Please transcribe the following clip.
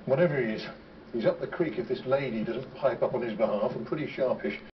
Whatever he is, he's up the creek if this lady doesn't pipe up on his behalf, and pretty sharpish.